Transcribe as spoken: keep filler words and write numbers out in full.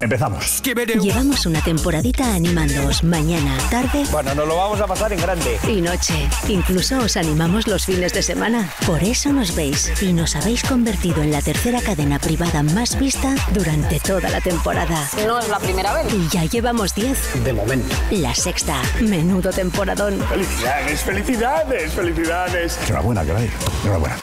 Empezamos. Llevamos una temporadita animándoos mañana, tarde... Bueno, nos lo vamos a pasar en grande. Y noche. Incluso os animamos los fines de semana. Por eso nos veis y nos habéis convertido en la tercera cadena privada más vista durante toda la temporada. No es la primera vez. Y ya llevamos diez. De momento. La sexta. Menudo temporadón. ¡Felicidades, felicidades, felicidades! Enhorabuena, caray. Enhorabuena.